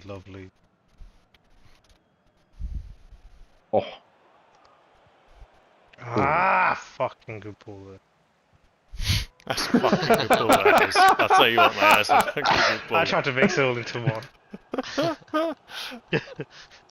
lovely. Oh, Ah, fucking good ball there. That's a fucking good ball, that is. I'll tell you what, mate, that's a fucking good ball. I tried to mix it all into one.